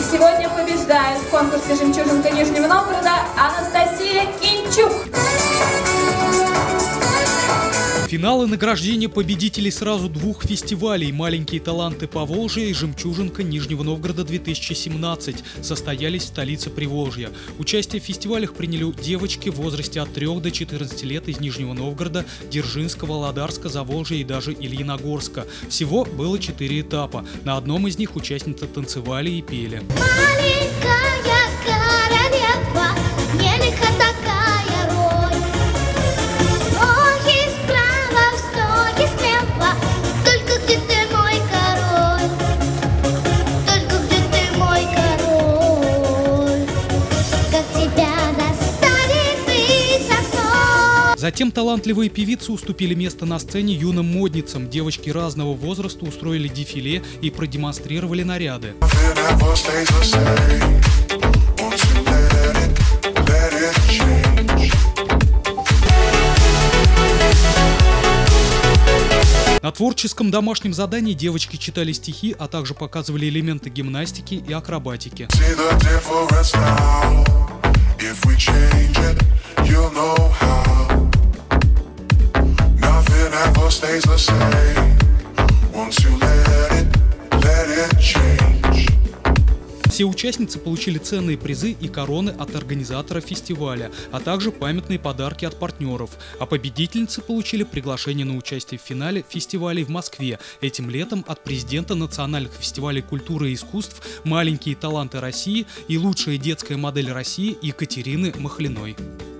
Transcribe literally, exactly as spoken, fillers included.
сегодня побеждает в конкурсе «Жемчужинка Нижнего Новгорода» Анастасия Кинчук. Финал и награждение победителей сразу двух фестивалей «Маленькие таланты Поволжья» и «Жемчужинка Нижнего Новгорода-две тысячи семнадцать» состоялись в столице Приволжья. Участие в фестивалях приняли девочки в возрасте от трёх до четырнадцати лет из Нижнего Новгорода, Дзержинска, Володарска, Заволжья и даже Ильиногорска. Всего было четыре этапа. На одном из них участницы танцевали и пели. Маленькая королева, мелко такая роль. Ноги справа, стоги слева, только где ты мой король, только где ты мой король, как тебя заставит быть сосной. Затем талантливые певицы уступили место на сцене юным модницам. Девочки разного возраста устроили дефиле и продемонстрировали наряды. На творческом домашнем задании девочки читали стихи, а также показывали элементы гимнастики и акробатики. Все участницы получили ценные призы и короны от организатора фестиваля, а также памятные подарки от партнеров. А победительницы получили приглашение на участие в финале фестивалей в Москве этим летом от президента национальных фестивалей культуры и искусств «Маленькие таланты России» и «Лучшая детская модель России» Екатерины Махлиной.